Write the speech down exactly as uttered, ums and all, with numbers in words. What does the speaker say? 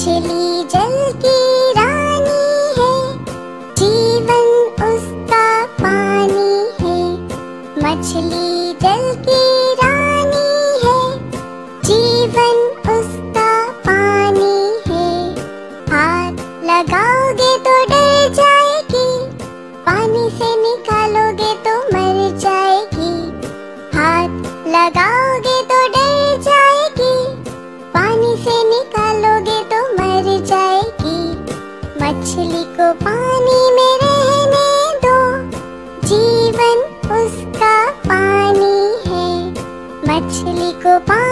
मछली जल की रानी है, जीवन उसका पानी है। मछली जल की रानी है, जीवन उसका पानी है। हाथ लगाओगे तो डर जाएगी, पानी से निकालोगे तो मर जाएगी। हाथ लगाओगे तो डर जाएगी, पानी से निकालोगे तो मर जाएगी। मछली को पानी में रहने दो, जीवन उसका पानी है। मछली को पानी